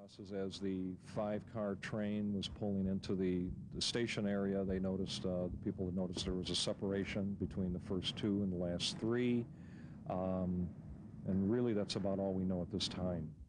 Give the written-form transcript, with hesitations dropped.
buses as the five-car train was pulling into the station area. They noticed, the people had noticed there was a separation between the first two and the last three. And really, that's about all we know at this time.